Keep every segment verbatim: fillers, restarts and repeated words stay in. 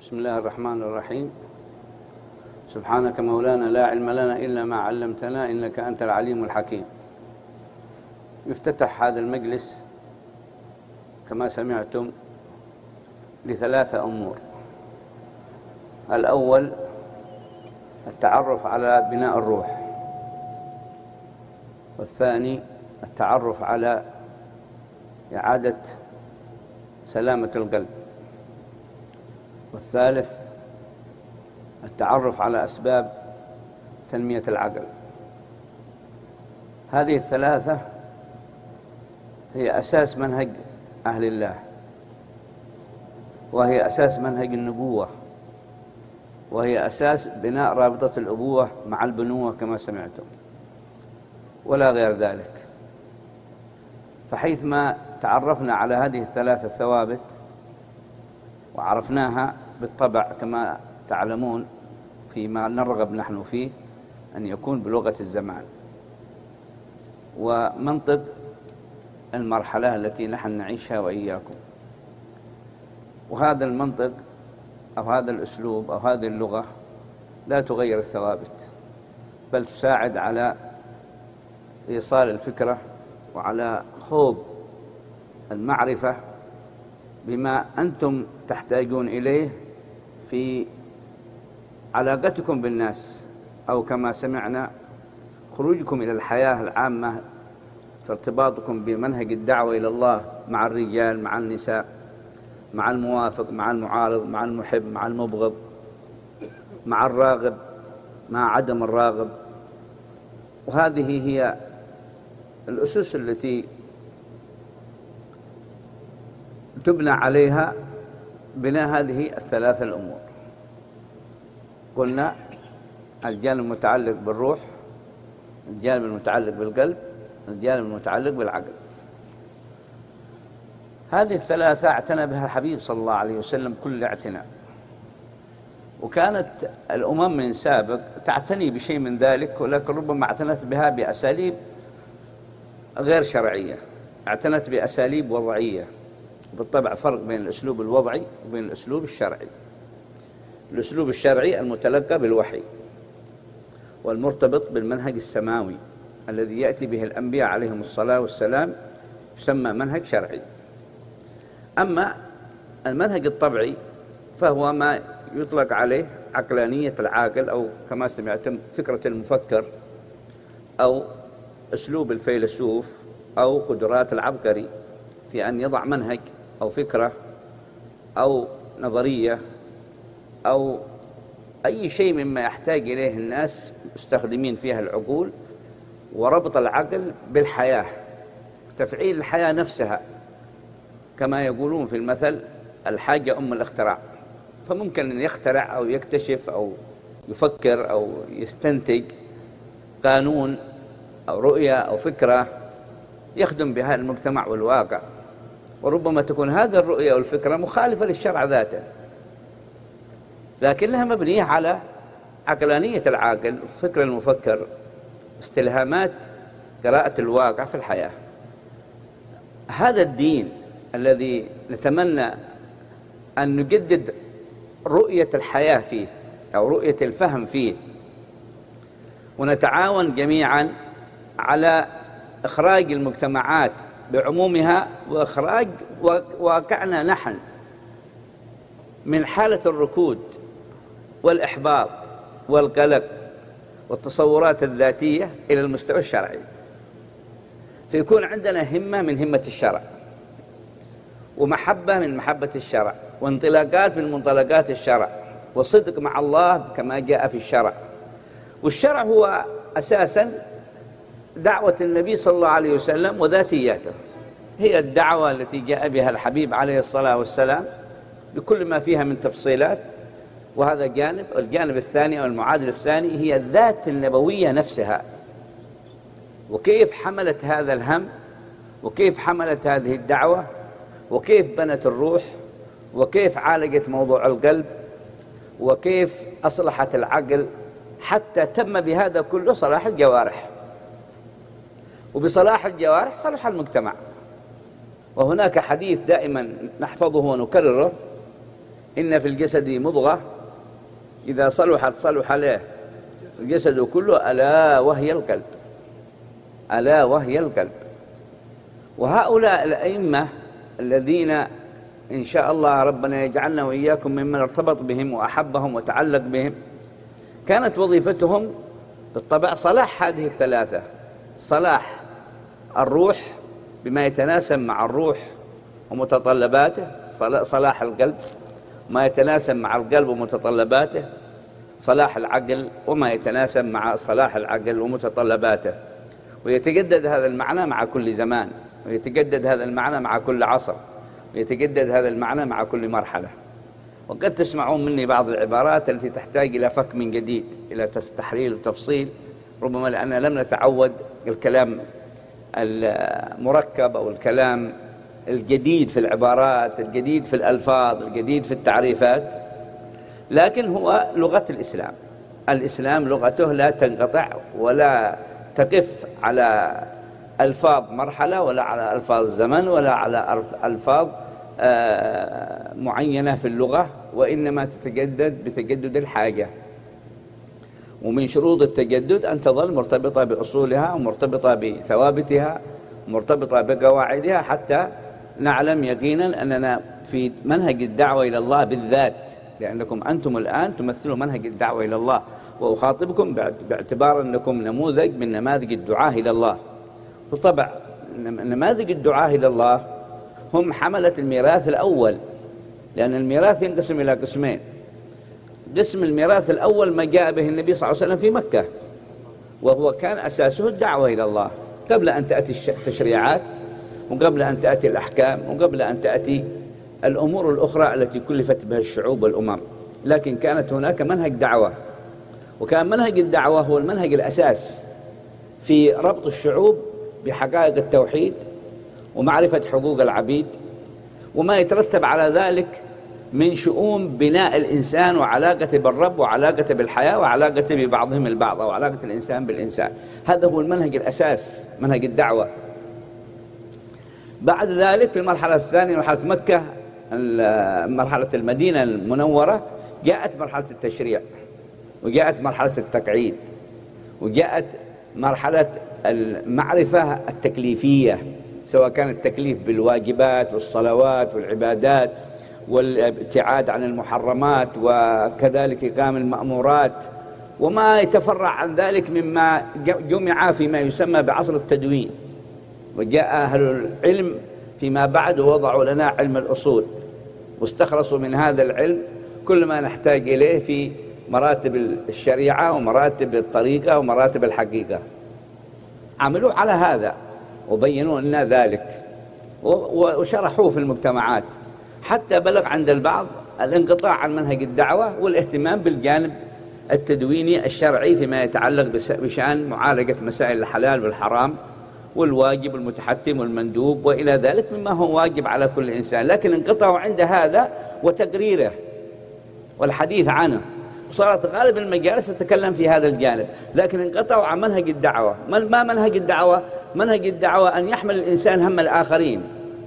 بسم الله الرحمن الرحيم. سبحانك مولانا لا علم لنا إلا ما علمتنا إنك أنت العليم الحكيم. يفتتح هذا المجلس كما سمعتم لثلاثة أمور. الأول التعرف على بناء الروح، والثاني التعرف على إعادة سلامة القلب، والثالث التعرف على أسباب تنمية العقل. هذه الثلاثة هي أساس منهج أهل الله، وهي أساس منهج النبوة، وهي أساس بناء رابطة الأبوة مع البنوة كما سمعتم، ولا غير ذلك. فحيثما تعرفنا على هذه الثلاثة الثوابت وعرفناها بالطبع كما تعلمون فيما نرغب نحن فيه أن يكون بلغة الزمان ومنطق المرحلة التي نحن نعيشها وإياكم، وهذا المنطق أو هذا الأسلوب أو هذه اللغة لا تغير الثوابت، بل تساعد على إيصال الفكرة وعلى خوض المعرفة بما أنتم تحتاجون إليه في علاقتكم بالناس، أو كما سمعنا خروجكم إلى الحياة العامة، فارتباطكم بمنهج الدعوة إلى الله مع الرجال مع النساء، مع الموافق مع المعارض، مع المحب مع المبغض، مع الراغب مع عدم الراغب. وهذه هي الأسس التي تبنى عليها بناء هذه الثلاثة الأمور. قلنا الجانب المتعلق بالروح، الجانب المتعلق بالقلب، الجانب المتعلق بالعقل. هذه الثلاثة اعتنى بها الحبيب صلى الله عليه وسلم كل اعتناء، وكانت الأمم من سابق تعتني بشيء من ذلك، ولكن ربما اعتنت بها بأساليب غير شرعية، اعتنت بأساليب وضعية. بالطبع فرق بين الأسلوب الوضعي وبين الأسلوب الشرعي. الأسلوب الشرعي المتلقى بالوحي والمرتبط بالمنهج السماوي الذي يأتي به الأنبياء عليهم الصلاة والسلام يسمى منهج شرعي. أما المنهج الطبعي فهو ما يطلق عليه عقلانية العاقل، أو كما سمعتم فكرة المفكر، أو أسلوب الفيلسوف، أو قدرات العبقري في أن يضع منهج أو فكرة أو نظرية أو أي شيء مما يحتاج إليه الناس مستخدمين فيها العقول، وربط العقل بالحياة، تفعيل الحياة نفسها، كما يقولون في المثل الحاجة أم الاختراع. فممكن أن يخترع أو يكتشف أو يفكر أو يستنتج قانون أو رؤية أو فكرة يخدم بها المجتمع والواقع، وربما تكون هذه الرؤية والفكرة مخالفة للشرع ذاته، لكنها مبنية على عقلانية العاقل، فكر المفكر، استلهامات قراءة الواقع في الحياة. هذا الدين الذي نتمنى أن نجدد رؤية الحياة فيه أو رؤية الفهم فيه، ونتعاون جميعا على إخراج المجتمعات بعمومها وإخراج واقعنا نحن من حالة الركود والإحباط والقلق والتصورات الذاتية إلى المستوى الشرعي، فيكون عندنا همة من همة الشرع، ومحبة من محبة الشرع، وانطلاقات من منطلقات الشرع، وصدق مع الله كما جاء في الشرع. والشرع هو أساساً دعوة النبي صلى الله عليه وسلم وذاتياته، هي الدعوة التي جاء بها الحبيب عليه الصلاة والسلام بكل ما فيها من تفصيلات. وهذا جانب. الجانب الثاني أو المعادل الثاني هي الذات النبوية نفسها، وكيف حملت هذا الهم، وكيف حملت هذه الدعوة، وكيف بنت الروح، وكيف عالجت موضوع القلب، وكيف أصلحت العقل، حتى تم بهذا كله صلاح الجوارح، وبصلاح الجوارح صلح المجتمع. وهناك حديث دائما نحفظه ونكرره إن في الجسد مضغة إذا صلحت صلح له الجسد كله ألا وهي القلب، ألا وهي القلب. وهؤلاء الأئمة الذين إن شاء الله ربنا يجعلنا وإياكم ممن ارتبط بهم وأحبهم وتعلق بهم، كانت وظيفتهم بالطبع صلاح هذه الثلاثة: صلاح الروح بما يتناسب مع الروح ومتطلباته، صلاح القلب ما يتناسب مع القلب ومتطلباته، صلاح العقل وما يتناسب مع صلاح العقل ومتطلباته. ويتجدد هذا المعنى مع كل زمان، ويتجدد هذا المعنى مع كل عصر، ويتجدد هذا المعنى مع كل مرحلة. وقد تسمعون مني بعض العبارات التي تحتاج إلى فك من جديد، إلى تحليل وتفصيل، ربما لأننا لم نتعود الكلام المركب أو الكلام الجديد في العبارات، الجديد في الألفاظ، الجديد في التعريفات. لكن هو لغة الإسلام، الإسلام لغته لا تنقطع ولا تقف على ألفاظ مرحلة ولا على ألفاظ زمن ولا على ألفاظ معينة في اللغة، وإنما تتجدد بتجدد الحاجة. ومن شروط التجدد أن تظل مرتبطة بأصولها ومرتبطة بثوابتها ومرتبطة بقواعدها، حتى نعلم يقينا أننا في منهج الدعوة إلى الله بالذات، لأنكم أنتم الآن تمثلوا منهج الدعوة إلى الله، وأخاطبكم باعتبار أنكم نموذج من نماذج الدعاة إلى الله. بالطبع نماذج الدعاة إلى الله هم حملة الميراث الأول، لأن الميراث ينقسم إلى قسمين. قسم الميراث الأول ما جاء به النبي صلى الله عليه وسلم في مكة، وهو كان أساسه الدعوة إلى الله، قبل أن تأتي التشريعات وقبل أن تأتي الأحكام وقبل أن تأتي الأمور الأخرى التي كلفت بها الشعوب والأمم. لكن كانت هناك منهج دعوة، وكان منهج الدعوة هو المنهج الأساس في ربط الشعوب بحقائق التوحيد ومعرفة حقوق العبيد وما يترتب على ذلك من شؤون بناء الإنسان وعلاقته بالرب وعلاقته بالحياة وعلاقته ببعضهم البعض، أو علاقة الإنسان بالإنسان. هذا هو المنهج الأساس، منهج الدعوة. بعد ذلك في المرحلة الثانية، مرحلة مكة، مرحلة المدينة المنورة، جاءت مرحلة التشريع، وجاءت مرحلة التقعيد، وجاءت مرحلة المعرفة التكليفية، سواء كان التكليف بالواجبات والصلوات والعبادات والابتعاد عن المحرمات، وكذلك إقام المأمورات، وما يتفرع عن ذلك مما جمع فيما يسمى بعصر التدوين. وجاء أهل العلم فيما بعد ووضعوا لنا علم الأصول، واستخلصوا من هذا العلم كل ما نحتاج إليه في مراتب الشريعة ومراتب الطريقة ومراتب الحقيقة. عملوا على هذا وبينوا لنا ذلك وشرحوه في المجتمعات، حتى بلغ عند البعض الانقطاع عن منهج الدعوة والاهتمام بالجانب التدويني الشرعي فيما يتعلق بشأن معالجة مسائل الحلال والحرام والواجب والمتحتم والمندوب وإلى ذلك مما هو واجب على كل إنسان. لكن انقطعوا عند هذا وتقريره والحديث عنه، وصارت غالب المجالس تتكلم في هذا الجانب، لكن انقطعوا عن منهج الدعوة. ما منهج الدعوة؟ منهج الدعوة أن يحمل الإنسان هم الآخرين،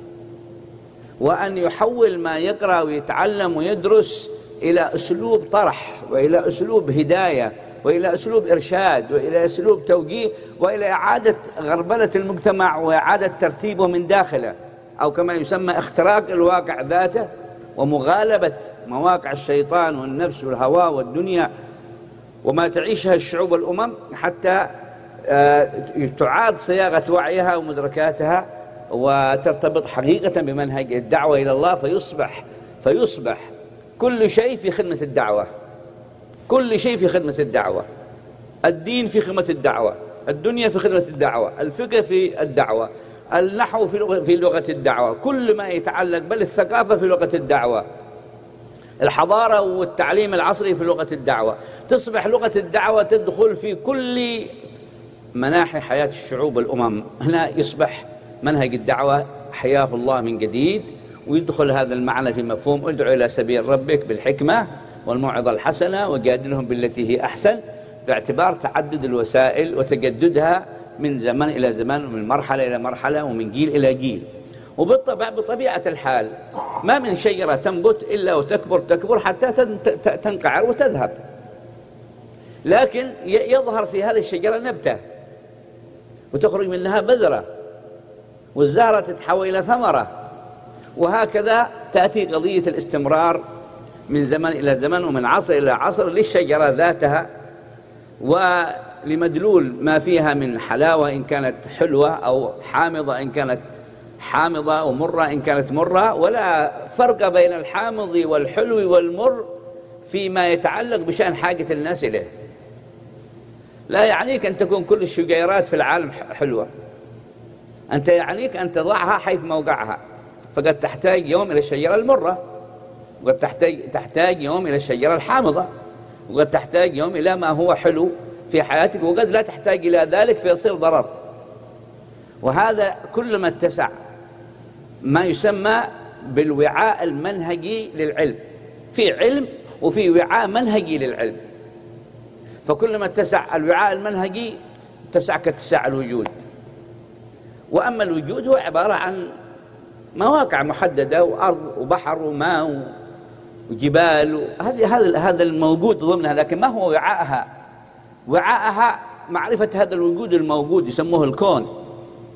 وأن يحول ما يقرأ ويتعلم ويدرس إلى أسلوب طرح، وإلى أسلوب هداية، وإلى أسلوب إرشاد، وإلى أسلوب توجيه، وإلى إعادة غربلة المجتمع وإعادة ترتيبه من داخله، أو كما يسمى اختراق الواقع ذاته ومغالبة مواقع الشيطان والنفس والهوى والدنيا وما تعيشها الشعوب والأمم، حتى تعاد صياغة وعيها ومدركاتها وترتبط حقيقة بمنهج الدعوة إلى الله، فيصبح فيصبح كل شيء في خدمة الدعوة، كل شيء في خدمة الدعوة، الدين في خدمة الدعوة، الدنيا في خدمة الدعوة، الفقه في الدعوة، النحو في لغة, في لغة الدعوة، كل ما يتعلق، بل الثقافة في لغة الدعوة، الحضارة والتعليم العصري في لغة الدعوة. تصبح لغة الدعوة تدخل في كل مناحي حياة الشعوب والأمم. هنا يصبح منهج الدعوة حياه الله من جديد، ويدخل هذا المعنى في مفهوم ادعو إلى سبيل ربك بالحكمة والموعظة الحسنة وجادلهم بالتي هي أحسن، باعتبار تعدد الوسائل وتجددها من زمن إلى زمن ومن مرحلة إلى مرحلة ومن جيل إلى جيل. وبالطبع بطبيعة الحال ما من شجرة تنبت إلا وتكبر تكبر حتى تنقعر وتذهب، لكن يظهر في هذه الشجرة نبتة وتخرج منها بذرة، والزهرة تتحول إلى ثمرة، وهكذا تأتي قضية الاستمرار من زمن إلى زمن ومن عصر إلى عصر للشجرة ذاتها، ولمدلول ما فيها من حلاوة إن كانت حلوة، أو حامضة إن كانت حامضة، أو مرة إن كانت مرة. ولا فرق بين الحامض والحلو والمر فيما يتعلق بشأن حاجة الناس إليه. لا يعنيك أن تكون كل الشجيرات في العالم حلوة، أنت يعنيك أن تضعها حيث موقعها، فقد تحتاج يوم إلى الشجرة المرة، وقد تحتاج, تحتاج يوم إلى الشجرة الحامضة، وقد تحتاج يوم إلى ما هو حلو في حياتك، وقد لا تحتاج إلى ذلك فيصير ضرر. وهذا كلما اتسع ما يسمى بالوعاء المنهجي للعلم، في علم وفي وعاء منهجي للعلم، فكلما اتسع الوعاء المنهجي اتسع كاتساع الوجود. وأما الوجود هو عبارة عن مواقع محددة، وأرض وبحر وماء وجبال، هذا هذا هذا الموجود ضمنها، لكن ما هو وعاءها؟ وعاءها معرفة هذا الوجود الموجود يسموه الكون.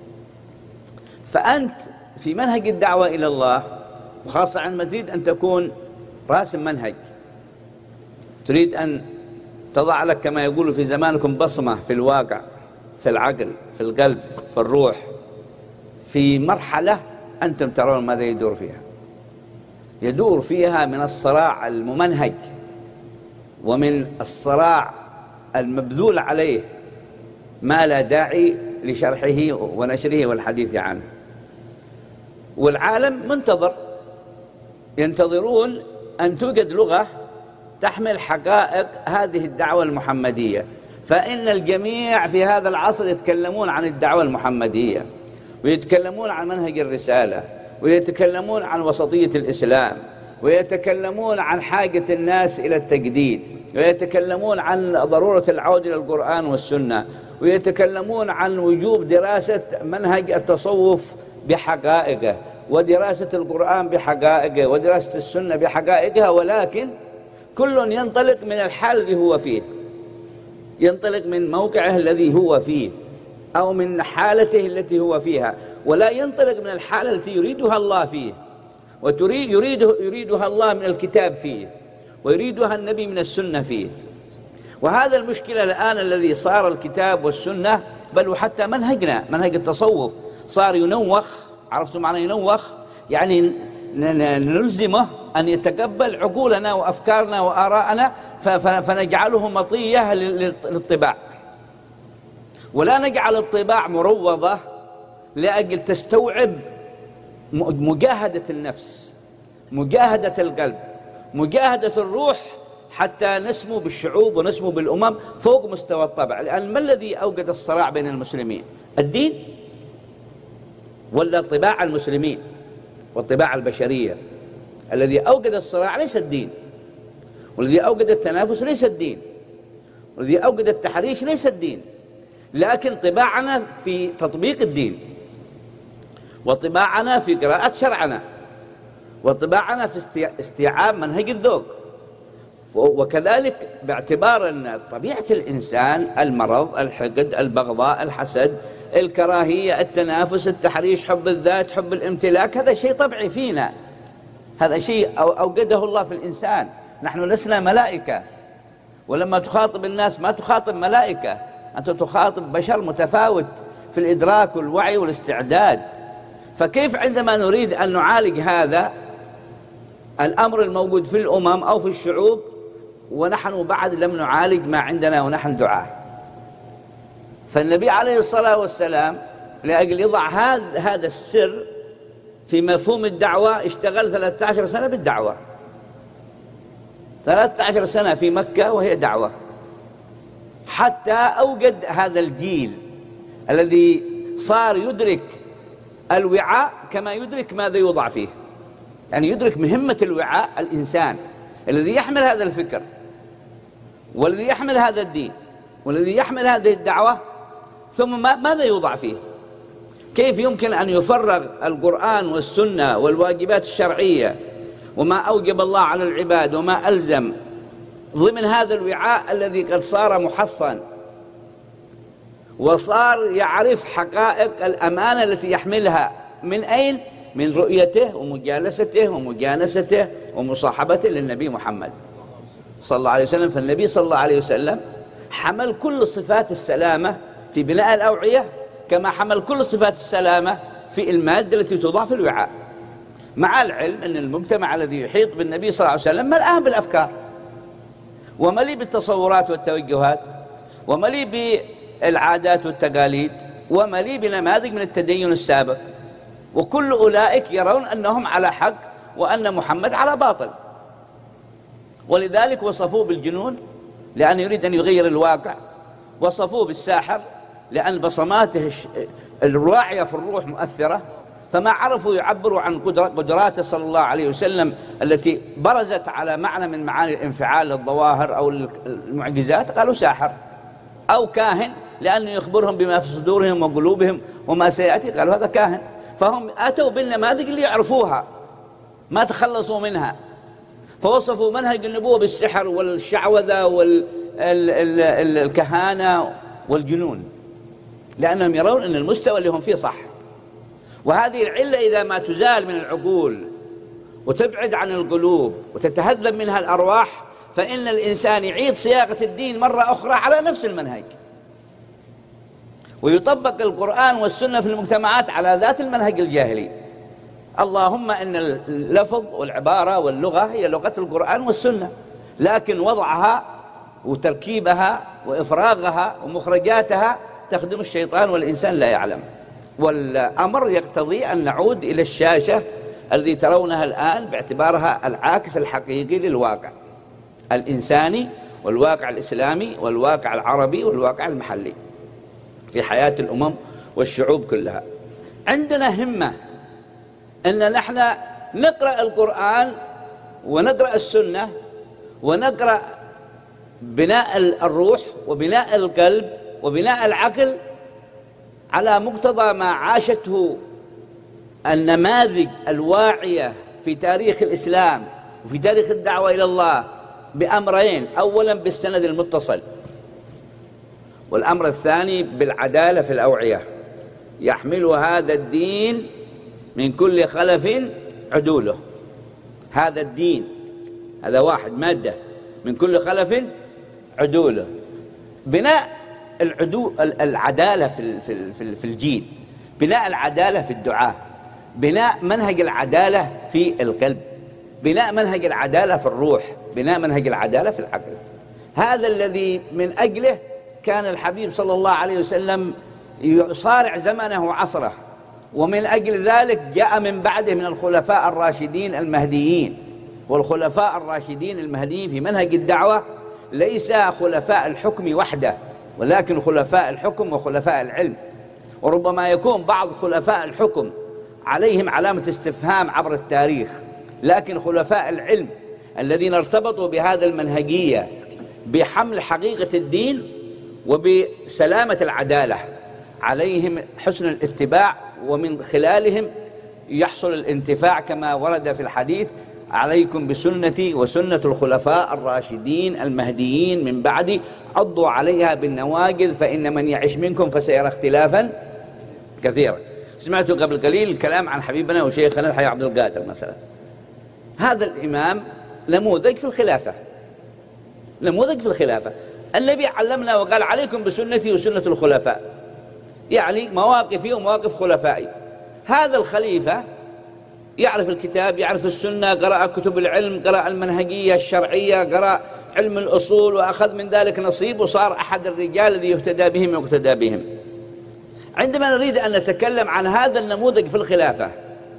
فأنت في منهج الدعوة إلى الله، وخاصة عندما تريد أن تكون راسم منهج، تريد أن تضع لك كما يقولوا في زمانكم بصمة في الواقع، في العقل، في القلب، في الروح، في مرحلة أنتم ترون ماذا يدور فيها. يدور فيها من الصراع الممنهج ومن الصراع المبذول عليه ما لا داعي لشرحه ونشره والحديث عنه. والعالم منتظر، ينتظرون أن توجد لغة تحمل حقائق هذه الدعوة المحمدية، فإن الجميع في هذا العصر يتكلمون عن الدعوة المحمدية، ويتكلمون عن منهج الرسالة، ويتكلمون عن وسطية الإسلام، ويتكلمون عن حاجة الناس إلى التجديد، ويتكلمون عن ضرورة العودة إلى القرآن والسنة، ويتكلمون عن وجوب دراسة منهج التصوف بحقائقه، ودراسة القرآن بحقائقه، ودراسة السنة بحقائقها. ولكن كل ينطلق من الحال الذي هو فيه، ينطلق من موقعه الذي هو فيه، أو من حالته التي هو فيها، ولا ينطلق من الحالة التي يريدها الله فيه، وتريد يريده يريدها الله من الكتاب فيه، ويريدها النبي من السنة فيه. وهذا المشكلة الآن الذي صار الكتاب والسنة، بل وحتى منهجنا منهج التصوف صار ينوخ. عرفتم معنى ينوخ؟ يعني نلزمه أن يتقبل عقولنا وأفكارنا وآراءنا، فنجعله مطية للطباع، ولا نجعل الطباع مروضة لأجل تستوعب مجاهدة النفس، مجاهدة القلب، مجاهدة الروح، حتى نسمو بالشعوب ونسمو بالأمم فوق مستوى الطبع. لأن ما الذي أوجد الصراع بين المسلمين؟ الدين ولا طباع المسلمين والطباع البشرية؟ الذي أوجد الصراع ليس الدين، والذي أوجد التنافس ليس الدين، والذي أوجد التحريش ليس الدين، لكن طباعنا في تطبيق الدين، وطباعنا في قراءة شرعنا، وطباعنا في استيعاب منهج الذوق. وكذلك باعتبار أن طبيعة الإنسان المرض، الحقد، البغضاء، الحسد، الكراهية، التنافس، التحريش، حب الذات، حب الامتلاك، هذا شيء طبيعي فينا، هذا شيء أوجده الله في الإنسان. نحن لسنا ملائكة، ولما تخاطب الناس ما تخاطب ملائكة، أنت تخاطب بشر متفاوت في الإدراك والوعي والاستعداد. فكيف عندما نريد أن نعالج هذا الأمر الموجود في الأمم أو في الشعوب ونحن بعد لم نعالج ما عندنا ونحن دعاة؟ فالنبي عليه الصلاة والسلام لأجل يضع هذا هذا السر في مفهوم الدعوة اشتغل ثلاثة عشر سنة بالدعوة، ثلاثة عشر سنة في مكة وهي دعوة، حتى أوجد هذا الجيل الذي صار يدرك الوعاء كما يدرك ماذا يوضع فيه، يعني يدرك مهمة الوعاء، الإنسان الذي يحمل هذا الفكر، والذي يحمل هذا الدين، والذي يحمل هذه الدعوة، ثم ماذا يوضع فيه. كيف يمكن أن يفرغ القرآن والسنة والواجبات الشرعية وما أوجب الله على العباد وما ألزم ضمن هذا الوعاء الذي قد صار محصن وصار يعرف حقائق الأمانة التي يحملها من أين؟ من رؤيته ومجالسته ومجانسته ومصاحبته للنبي محمد صلى الله عليه وسلم. فالنبي صلى الله عليه وسلم حمل كل صفات السلامة في بناء الأوعية كما حمل كل صفات السلامة في المادة التي توضع في الوعاء، مع العلم أن المجتمع الذي يحيط بالنبي صلى الله عليه وسلم ملآن بالأفكار ومليء بالتصورات والتوجهات ومليء بالعادات والتقاليد ومليء بنماذج من التدين السابق، وكل أولئك يرون أنهم على حق وأن محمد على باطل، ولذلك وصفوه بالجنون لأن يريد أن يغير الواقع، وصفوه بالساحر لأن بصماته الواعية في الروح مؤثرة، فما عرفوا يعبروا عن قدراته صلى الله عليه وسلم التي برزت على معنى من معاني الانفعال للظواهر أو المعجزات، قالوا ساحر، أو كاهن لأنه يخبرهم بما في صدورهم وقلوبهم وما سيأتي، قالوا هذا كاهن. فهم أتوا بالنماذج اللي يعرفوها ما تخلصوا منها، فوصفوا منهج النبوة بالسحر والشعوذة والكهانة والجنون، لأنهم يرون أن المستوى اللي هم فيه صح. وهذه العلة إذا ما تزال من العقول وتبعد عن القلوب وتتهذب منها الأرواح، فإن الإنسان يعيد صياغة الدين مرة أخرى على نفس المنهج، ويطبق القرآن والسنة في المجتمعات على ذات المنهج الجاهلي. اللهم إن اللفظ والعبارة واللغة هي لغة القرآن والسنة، لكن وضعها وتركيبها وإفراغها ومخرجاتها تخدم الشيطان والإنسان لا يعلم. والأمر يقتضي أن نعود إلى الشاشة التي ترونها الآن باعتبارها العاكس الحقيقي للواقع الإنساني والواقع الإسلامي والواقع العربي والواقع المحلي في حياة الأمم والشعوب كلها. عندنا همة أن نحن نقرأ القرآن ونقرأ السنة ونقرأ بناء الروح وبناء القلب وبناء العقل على مقتضى ما عاشته النماذج الواعية في تاريخ الإسلام وفي تاريخ الدعوة إلى الله بأمرين: أولا بالسند المتصل، والأمر الثاني بالعدالة في الأوعية. يحمل هذا الدين من كل خلف عدوله. هذا الدين هذا واحد مادة من كل خلف عدوله. بناء العدو العدالة في في في الجيل، بناء العدالة في الدعاء، بناء منهج العدالة في القلب، بناء منهج العدالة في الروح، بناء منهج العدالة في العقل. هذا الذي من أجله كان الحبيب صلى الله عليه وسلم يصارع زمنه وعصره، ومن أجل ذلك جاء من بعده من الخلفاء الراشدين المهديين. والخلفاء الراشدين المهديين في منهج الدعوة ليس خلفاء الحكم وحده، ولكن خلفاء الحكم وخلفاء العلم. وربما يكون بعض خلفاء الحكم عليهم علامة استفهام عبر التاريخ، لكن خلفاء العلم الذين ارتبطوا بهذا المنهجية بحمل حقيقة الدين وبسلامة العدالة عليهم حسن الاتباع، ومن خلالهم يحصل الانتفاع كما ورد في الحديث: عليكم بسنتي وسنة الخلفاء الراشدين المهديين من بعدي عضوا عليها بالنواجذ فإن من يعش منكم فسيرى اختلافا كثيرا. سمعت قبل قليل الكلام عن حبيبنا وشيخنا الحي عبد القادر مثلا. هذا الإمام نموذج في الخلافة، نموذج في الخلافة. النبي علمنا وقال: عليكم بسنتي وسنة الخلفاء، يعني مواقفي ومواقف خلفائي. هذا الخليفة يعرف الكتاب، يعرف السنة، قرأ كتب العلم، قرأ المنهجية الشرعية، قرأ علم الأصول، وأخذ من ذلك نصيب، وصار أحد الرجال الذي يهتدى بهم ويقتدى بهم. عندما نريد أن نتكلم عن هذا النموذج في الخلافة،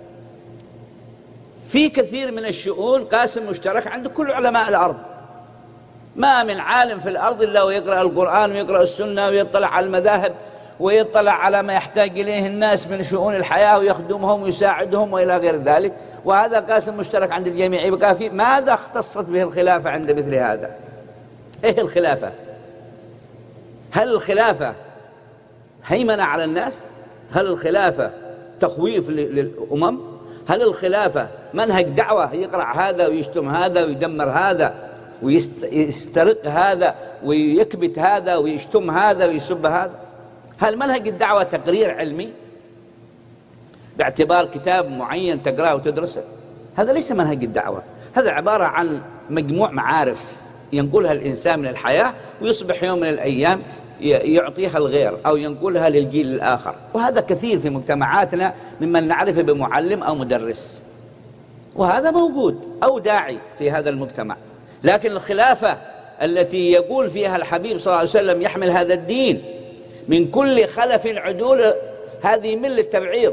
في كثير من الشؤون قاسم مشترك عند كل علماء الأرض. ما من عالم في الأرض إلا ويقرأ القرآن ويقرأ السنة ويطلع على المذاهب ويطلع على ما يحتاج إليه الناس من شؤون الحياة ويخدمهم ويساعدهم وإلى غير ذلك، وهذا قاسم مشترك عند الجميع. يبقى في ماذا اختصت به الخلافة عند مثل هذا؟ إيه الخلافة؟ هل الخلافة هيمنة على الناس؟ هل الخلافة تخويف للأمم؟ هل الخلافة منهج دعوة يقرع هذا ويشتم هذا ويدمر هذا ويسترق هذا ويكبت هذا ويشتم هذا ويسب هذا؟ هل منهج الدعوة تقرير علمي باعتبار كتاب معين تقرأه وتدرسه؟ هذا ليس منهج الدعوة، هذا عبارة عن مجموع معارف ينقلها الإنسان من الحياة ويصبح يوم من الأيام يعطيها الغير أو ينقلها للجيل الآخر. وهذا كثير في مجتمعاتنا ممن نعرفه بمعلم أو مدرس، وهذا موجود أو داعي في هذا المجتمع. لكن الخلافة التي يقول فيها الحبيب صلى الله عليه وسلم يحمل هذا الدين من كل خلف عدول، هذه ملة تبعيض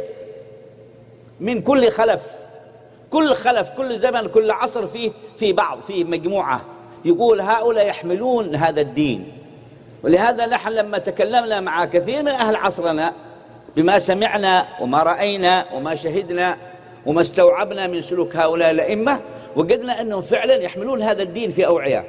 من كل خلف، كل خلف كل زمن كل عصر فيه في بعض في مجموعة يقول هؤلاء يحملون هذا الدين. ولهذا نحن لما تكلمنا مع كثير من أهل عصرنا بما سمعنا وما رأينا وما شهدنا وما استوعبنا من سلوك هؤلاء الأئمة، وجدنا أنهم فعلا يحملون هذا الدين في أوعية،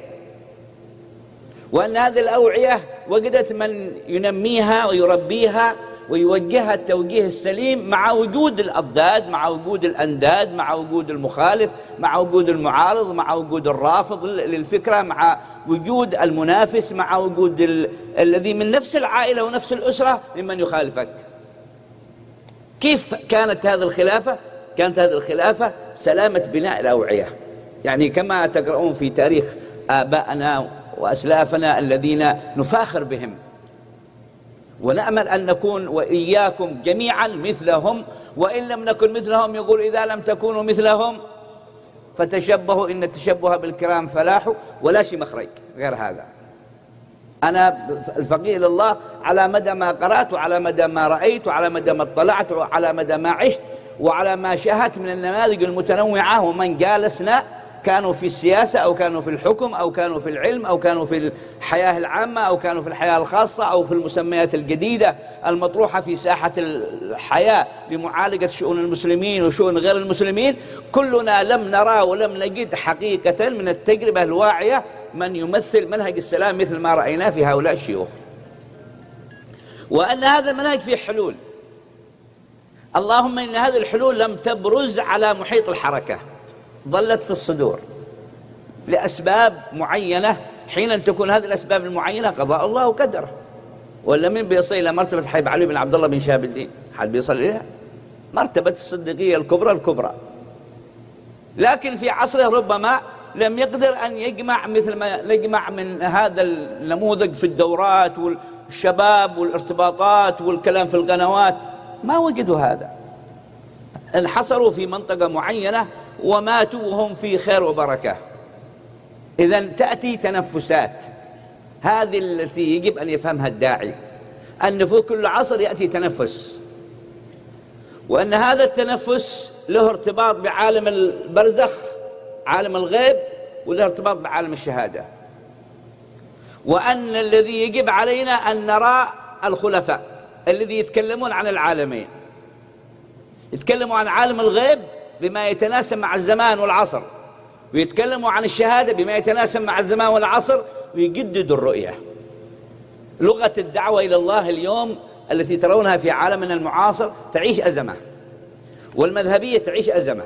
وأن هذه الأوعية وجدت من ينميها ويربيها ويوجهها التوجيه السليم مع وجود الأضداد، مع وجود الأنداد، مع وجود المخالف، مع وجود المعارض، مع وجود الرافض للفكرة، مع وجود المنافس، مع وجود ال... الذي من نفس العائلة ونفس الأسرة ممن يخالفك. كيف كانت هذه الخلافة؟ كانت هذه الخلافة سلامة بناء الأوعية، يعني كما تقرؤون في تاريخ آبائنا وأسلافنا الذين نفاخر بهم ونأمل أن نكون وإياكم جميعا مثلهم، وإن لم نكن مثلهم يقول إذا لم تكونوا مثلهم فتشبهوا إن التشبه بالكرام فلاح، ولا شيء مخرج غير هذا. أنا الفقير لله على مدى ما قرأت وعلى مدى ما رأيت وعلى مدى ما اطلعت وعلى مدى ما عشت وعلى ما شاهدت من النماذج المتنوعة، ومن جالسنا كانوا في السياسة أو كانوا في الحكم أو كانوا في العلم أو كانوا في الحياة العامة أو كانوا في الحياة الخاصة أو في المسميات الجديدة المطروحة في ساحة الحياة لمعالجة شؤون المسلمين وشؤون غير المسلمين، كلنا لم نرى ولم نجد حقيقة من التجربة الواعية من يمثل منهج السلام مثل ما رأيناه في هؤلاء الشيوخ، وأن هذا المنهج فيه حلول. اللهم إن هذه الحلول لم تبرز على محيط الحركة، ظلت في الصدور لأسباب معينة. حين تكون هذه الأسباب المعينة قضاء الله وقدره، ولا من بيصل إلى مرتبة حبيب علي بن عبد الله بن شهاب الدين؟ حد بيصل إليها؟ مرتبة الصديقية الكبرى الكبرى. لكن في عصره ربما لم يقدر أن يجمع مثل ما نجمع من هذا النموذج في الدورات والشباب والارتباطات والكلام في القنوات، ما وجدوا هذا، انحصروا في منطقة معينة وماتوا وهم في خير وبركة. إذن تأتي تنفسات، هذه التي يجب أن يفهمها الداعي، أن في كل عصر يأتي تنفس، وأن هذا التنفس له ارتباط بعالم البرزخ عالم الغيب وله ارتباط بعالم الشهادة، وأن الذي يجب علينا أن نرى الخلفاء الذي يتكلمون عن العالمين، يتكلموا عن عالم الغيب بما يتناسب مع الزمان والعصر، ويتكلموا عن الشهادة بما يتناسب مع الزمان والعصر، ويجددوا الرؤية. لغة الدعوة إلى الله اليوم التي ترونها في عالمنا المعاصر تعيش أزمة، والمذهبية تعيش أزمة،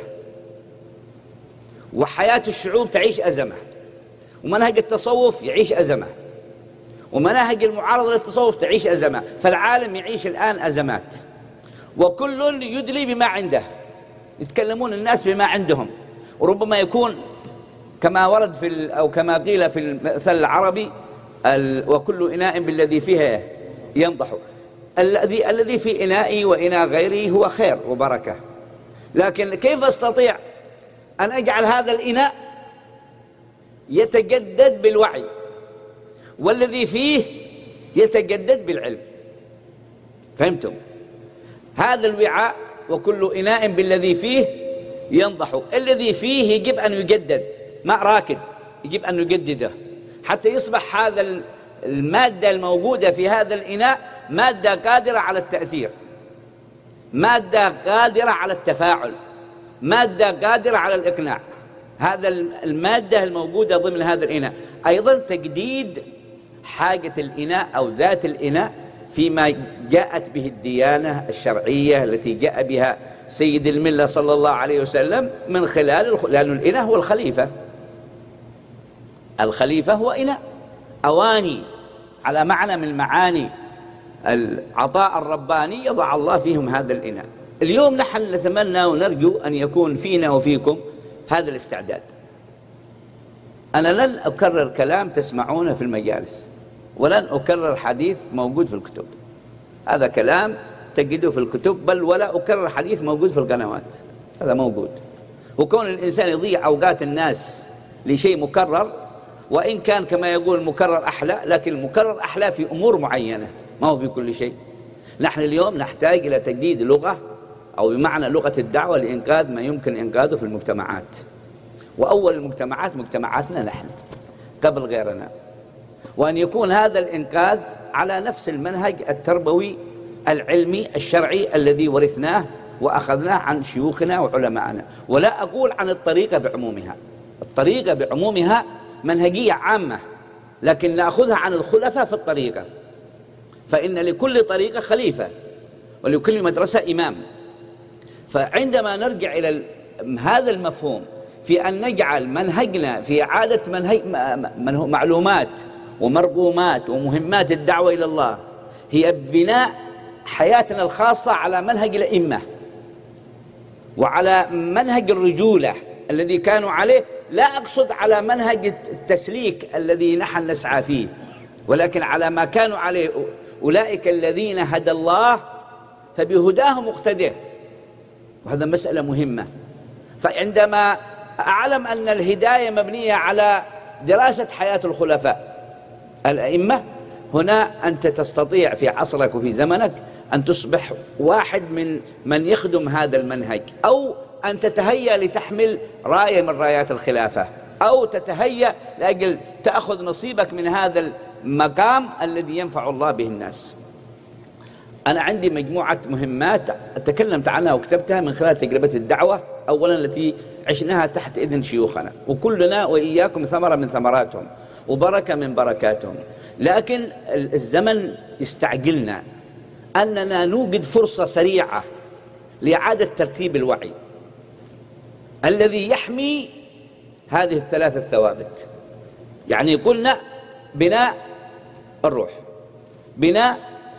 وحياة الشعوب تعيش أزمة، ومنهج التصوف يعيش أزمة، ومناهج المعارضة للتصوف تعيش أزمة. فالعالم يعيش الآن أزمات، وكل يدلي بما عنده، يتكلمون الناس بما عندهم، وربما يكون كما ورد في أو كما قيل في المثل العربي وكل إناء بالذي فيه ينضح، الذي الذي في إنائي وإناء غيري هو خير وبركة، لكن كيف أستطيع أن أجعل هذا الإناء يتجدد بالوعي والذي فيه يتجدد بالعلم؟ فهمتم؟ هذا الوعاء وكل إناء بالذي فيه ينضح، الذي فيه يجب أن يجدد، ماء راكد يجب أن يجدده حتى يصبح هذا المادة الموجودة في هذا الإناء مادة قادرة على التأثير، مادة قادرة على التفاعل، مادة قادرة على الإقناع. هذا المادة الموجودة ضمن هذا الإناء. أيضا تجديد حاجة الإناء أو ذات الإناء فيما جاءت به الديانة الشرعية التي جاء بها سيد الملة صلى الله عليه وسلم من خلال، لأن الإناء هو الخليفة، الخليفة هو إناء، أواني على معنى من معاني العطاء الرباني يضع الله فيهم هذا الإناء. اليوم نحن نتمنى ونرجو أن يكون فينا وفيكم هذا الاستعداد. أنا لن أكرر كلام تسمعونه في المجالس، ولن أكرر حديث موجود في الكتب، هذا كلام تجده في الكتب، بل ولا أكرر حديث موجود في القنوات، هذا موجود. وكون الإنسان يضيع أوقات الناس لشيء مكرر، وإن كان كما يقول المكرر أحلى، لكن المكرر أحلى في أمور معينة، ما هو في كل شيء. نحن اليوم نحتاج إلى تجديد لغة، أو بمعنى لغة الدعوة، لإنقاذ ما يمكن إنقاذه في المجتمعات. وأول المجتمعات مجتمعاتنا نحن قبل غيرنا، وأن يكون هذا الإنقاذ على نفس المنهج التربوي العلمي الشرعي الذي ورثناه وأخذناه عن شيوخنا وعلمائنا. ولا أقول عن الطريقة بعمومها، الطريقة بعمومها منهجية عامة، لكن نأخذها عن الخلفاء في الطريقة، فإن لكل طريقة خليفة ولكل مدرسة إمام. فعندما نرجع إلى هذا المفهوم في أن نجعل منهجنا في إعادة منهج معلومات ومرقومات ومهمات الدعوة إلى الله هي بناء حياتنا الخاصة على منهج الأئمة وعلى منهج الرجولة الذي كانوا عليه، لا أقصد على منهج التسليك الذي نحن نسعى فيه، ولكن على ما كانوا عليه أولئك الذين هدى الله فبهداه مقتديه. وهذا مسألة مهمة. فعندما أعلم أن الهداية مبنية على دراسة حياة الخلفاء الأئمة، هنا أنت تستطيع في عصرك وفي زمنك أن تصبح واحد من من يخدم هذا المنهج، أو أن تتهيأ لتحمل راية من رايات الخلافة، أو تتهيأ لأجل تأخذ نصيبك من هذا المقام الذي ينفع الله به الناس. أنا عندي مجموعة مهمات تكلمت عنها وكتبتها من خلال تجربة الدعوة، أولا التي عشناها تحت إذن شيوخنا، وكلنا وإياكم ثمرة من ثمراتهم وبركة من بركاتهم. لكن الزمن يستعجلنا أننا نوجد فرصة سريعة لإعادة ترتيب الوعي الذي يحمي هذه الثلاثة الثوابت. يعني قلنا بناء الروح، بناء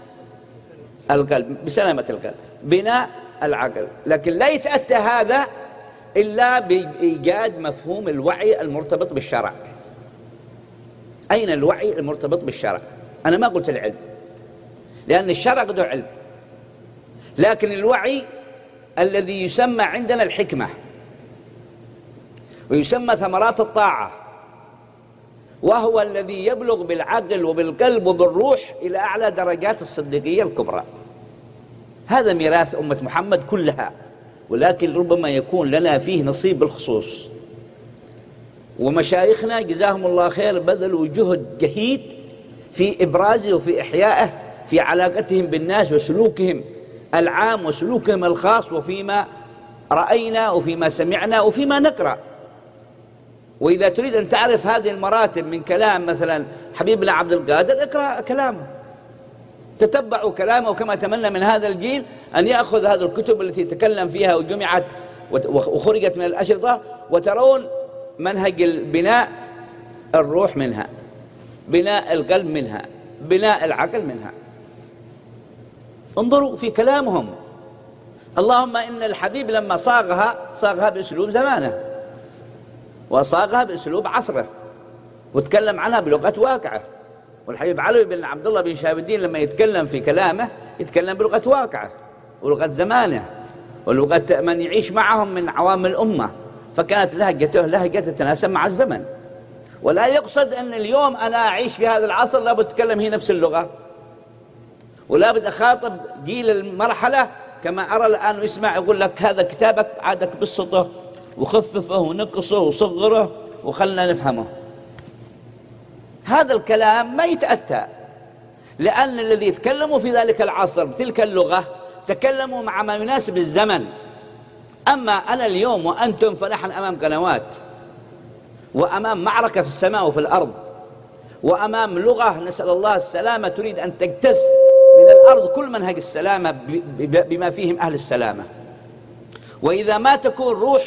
القلب بسلامة القلب، بناء العقل، لكن لا يتأتى هذا إلا بإيجاد مفهوم الوعي المرتبط بالشرع. أين الوعي المرتبط بالشرع؟ أنا ما قلت العلم، لأن الشرع قد علم، لكن الوعي الذي يسمى عندنا الحكمة، ويسمى ثمرات الطاعة، وهو الذي يبلغ بالعقل وبالقلب وبالروح إلى أعلى درجات الصديقية الكبرى. هذا ميراث أمة محمد كلها، ولكن ربما يكون لنا فيه نصيب بالخصوص. ومشايخنا جزاهم الله خير بذلوا جهد جهيد في إبرازه وفي إحيائه في علاقتهم بالناس وسلوكهم العام وسلوكهم الخاص، وفيما رأينا وفيما سمعنا وفيما نقرأ. وإذا تريد أن تعرف هذه المراتب من كلام مثلا حبيبنا عبد القادر، اقرأ كلامه، تتبعوا كلامه. وكما أتمنى من هذا الجيل أن يأخذ هذه الكتب التي تكلم فيها وجمعت وخرجت من الأشرطة، وترون منهج البناء الروح منها، بناء القلب منها، بناء العقل منها. انظروا في كلامهم. اللهم إن الحبيب لما صاغها صاغها بأسلوب زمانه، وصاغها بأسلوب عصره، وتكلم عنها بلغة واقعه. والحبيب علوي بن عبد الله بن شهاب الدين لما يتكلم في كلامه يتكلم بلغة واقعه ولغة زمانه ولغة من يعيش معهم من عوام الأمة، فكانت لهجته لهجة تتناسب مع الزمن. ولا يقصد أن اليوم أنا أعيش في هذا العصر لابد أتكلم هي نفس اللغة، ولا بد أخاطب جيل المرحلة كما أرى الآن يسمع يقول لك هذا كتابك عادك بسطه وخففه ونقصه وصغره وخلنا نفهمه. هذا الكلام ما يتأتى، لأن الذي يتكلموا في ذلك العصر بتلك اللغة تكلموا مع ما يناسب الزمن. أما أنا اليوم وأنتم فنحن أمام قنوات، وأمام معركة في السماء وفي الأرض، وأمام لغة نسأل الله السلامة تريد أن تجتث من الأرض كل منهج السلامة بما فيهم أهل السلامة. وإذا ما تكون روح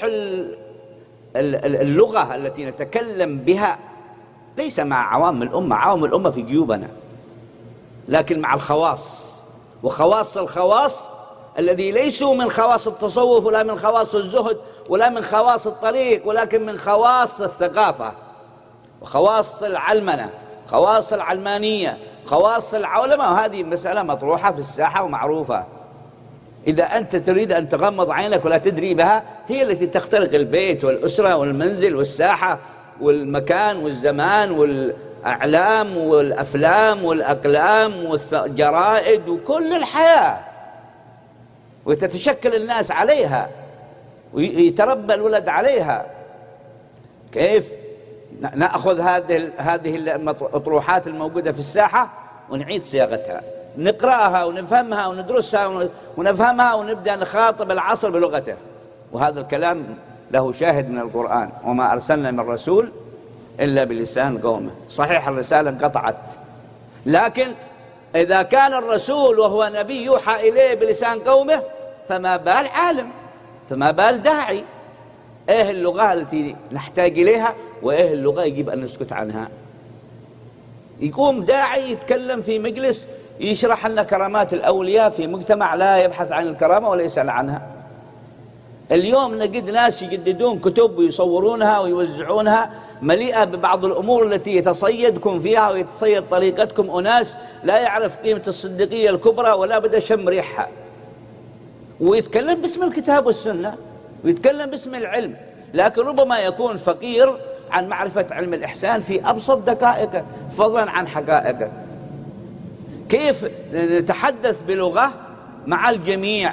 اللغة التي نتكلم بها ليس مع عوام الأمة، عوام الأمة في جيوبنا، لكن مع الخواص، وخواص الخواص الذي ليسوا من خواص التصوف ولا من خواص الزهد ولا من خواص الطريق، ولكن من خواص الثقافة وخواص العلمنة، خواص العلمانية، خواص العولمة. وهذه مسألة مطروحة في الساحة ومعروفة. إذا أنت تريد أن تغمض عينك ولا تدري بها، هي التي تخترق البيت والأسرة والمنزل والساحة والمكان والزمان والأعلام والأفلام والأقلام والجرائد وكل الحياة، وتتشكل الناس عليها ويتربى الولد عليها. كيف نأخذ هذه هذه الأطروحات الموجودة في الساحة ونعيد صياغتها، نقرأها ونفهمها وندرسها ونفهمها ونبدأ نخاطب العصر بلغته؟ وهذا الكلام له شاهد من القرآن: وما أرسلنا من رسول إلا بلسان قومه. صحيح الرسالة انقطعت، لكن إذا كان الرسول وهو نبي يوحى إليه بلسان قومه، فما بال عالم، فما بال داعي؟ إيه اللغة التي نحتاج إليها وإيه اللغة يجب أن نسكت عنها؟ يقوم داعي يتكلم في مجلس يشرح لنا كرامات الأولياء في مجتمع لا يبحث عن الكرامة ولا يسأل عنها. اليوم نجد ناس يجددون كتب ويصورونها ويوزعونها مليئة ببعض الأمور التي يتصيدكم فيها ويتصيد طريقتكم أناس لا يعرف قيمة الصديقية الكبرى ولا بد شم ريحها، ويتكلم باسم الكتاب والسنة ويتكلم باسم العلم، لكن ربما يكون فقير عن معرفة علم الإحسان في أبسط دقائقه فضلا عن حقائقه. كيف نتحدث بلغة مع الجميع،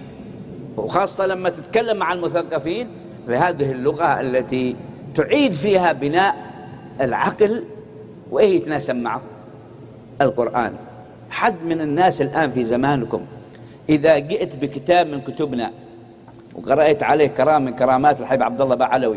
وخاصة لما تتكلم مع المثقفين بهذه اللغة التي تعيد فيها بناء العقل وإيه يتناسب معه؟ القرآن. حد من الناس الآن في زمانكم إذا جئت بكتاب من كتبنا وقرأت عليه كرام من كرامات الحبيب عبد الله بعلوي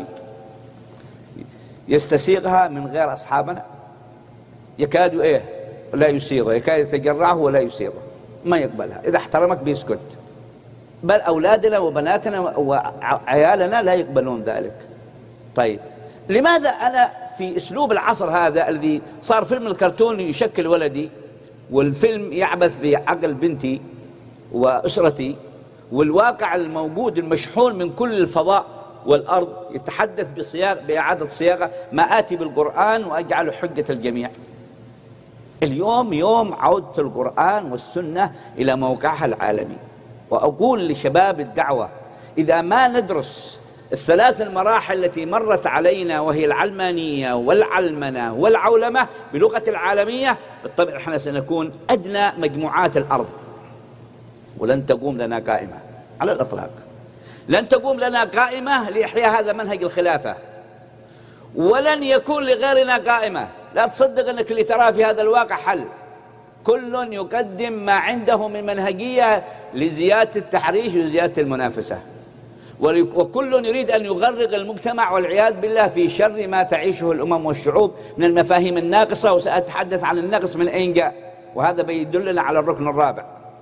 يستسيغها من غير أصحابنا؟ يكاد إيه لا يسيغه، يكاد يتجرعه ولا يسيغه، ما يقبلها. إذا احترمك بيسكت، بل أولادنا وبناتنا وعيالنا لا يقبلون ذلك. طيب لماذا أنا في أسلوب العصر هذا الذي صار فيلم الكرتون يشكل ولدي، والفيلم يعبث بعقل بنتي وأسرتي، والواقع الموجود المشحون من كل الفضاء والأرض يتحدث بصياغ بإعادة صياغة ما آتي بالقرآن وأجعله حجة الجميع؟ اليوم يوم عودة القرآن والسنة إلى موقعها العالمي. وأقول لشباب الدعوة: إذا ما ندرس الثلاث المراحل التي مرت علينا وهي العلمانية والعلمنة والعولمة بلغة العالمية، بالطبع احنا سنكون أدنى مجموعات الأرض، ولن تقوم لنا قائمة على الإطلاق. لن تقوم لنا قائمة لإحياء هذا منهج الخلافة، ولن يكون لغيرنا قائمة. لا تصدق أنك اللي تراه في هذا الواقع حل. كل يقدم ما عنده من منهجية لزيادة التحريش وزيادة المنافسة، وكل يريد أن يغرق المجتمع والعياذ بالله في شر ما تعيشه الأمم والشعوب من المفاهيم الناقصة. وسأتحدث عن النقص من أين جاء، وهذا بيدلنا على الركن الرابع،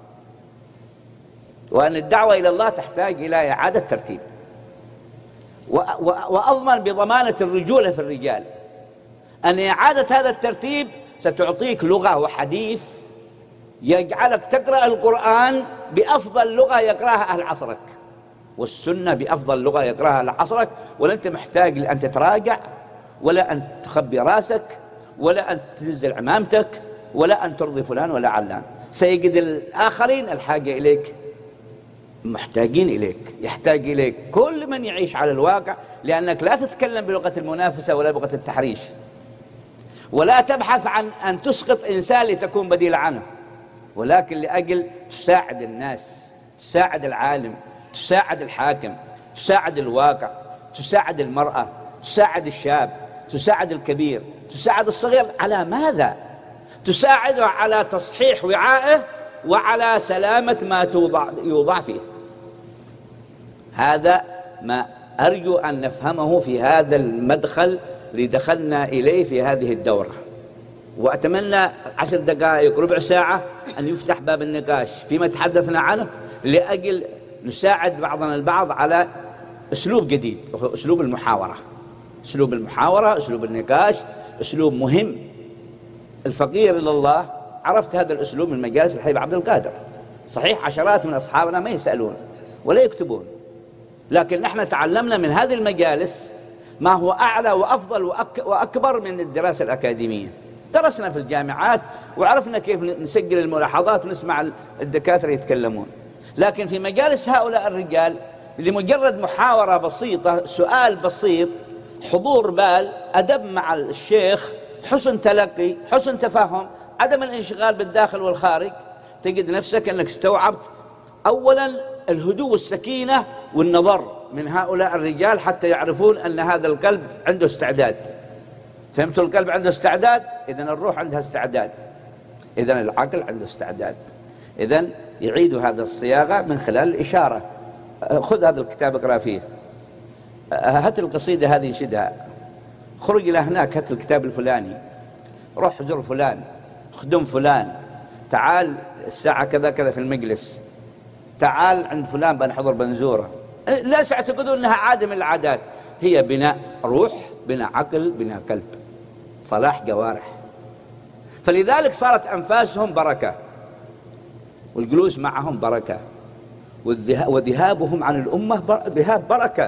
وأن الدعوة إلى الله تحتاج إلى إعادة ترتيب. وأضمن بضمانة الرجولة في الرجال أن إعادة هذا الترتيب ستعطيك لغة وحديث يجعلك تقرأ القرآن بأفضل لغة يقرأها أهل عصرك، والسنة بأفضل لغة يقرأها أهل عصرك، ولا أنت محتاج لأن تتراجع، ولا أن تخبي راسك، ولا أن تنزل عمامتك، ولا أن ترضي فلان ولا علان. سيجد الآخرين الحاجة إليك، محتاجين إليك، يحتاج إليك كل من يعيش على الواقع، لأنك لا تتكلم بلغة المنافسة ولا بلغة التحريش، ولا تبحث عن أن تسقط إنسان لتكون بديل عنه، ولكن لأجل تساعد الناس، تساعد العالم، تساعد الحاكم، تساعد الواقع، تساعد المرأة، تساعد الشاب، تساعد الكبير، تساعد الصغير. على ماذا؟ تساعده على تصحيح وعائه وعلى سلامة ما توضع يوضع فيه. هذا ما أرجو أن نفهمه في هذا المدخل اللي دخلنا إليه في هذه الدورة. وأتمنى عشر دقائق ربع ساعة أن يفتح باب النقاش فيما تحدثنا عنه، لأجل نساعد بعضنا البعض على أسلوب جديد، وهو أسلوب المحاورة. أسلوب المحاورة، أسلوب النقاش، أسلوب مهم. الفقير إلى الله عرفت هذا الأسلوب من مجالس الحبيب عبد القادر. صحيح عشرات من أصحابنا ما يسألون ولا يكتبون، لكن نحن تعلمنا من هذه المجالس ما هو أعلى وأفضل وأك وأكبر من الدراسة الأكاديمية. درسنا في الجامعات وعرفنا كيف نسجل الملاحظات ونسمع الدكاترة يتكلمون، لكن في مجالس هؤلاء الرجال لمجرد محاورة بسيطة، سؤال بسيط، حضور بال، أدب مع الشيخ، حسن تلقي، حسن تفهم، عدم الانشغال بالداخل والخارج، تجد نفسك أنك استوعبت أولا الهدوء والسكينة والنظر من هؤلاء الرجال حتى يعرفون أن هذا القلب عنده استعداد. فهمتوا؟ القلب عنده استعداد، إذن الروح عندها استعداد، إذن العقل عنده استعداد. إذن يعيد هذا الصياغة من خلال الإشارة. خذ هذا الكتاب اقرأ فيه، هات القصيدة هذه انشدها، خرج إلى هناك، هات الكتاب الفلاني، روح زر فلان، خدم فلان، تعال الساعة كذا كذا في المجلس، تعال عند فلان بنحضر بنزوره. لا تعتقدوا أنها عادة من العادات، هي بناء روح، بناء عقل، بناء قلب، صلاح جوارح. فلذلك صارت أنفاسهم بركة، والجلوس معهم بركة، وذهابهم عن الأمة ذهاب بركة.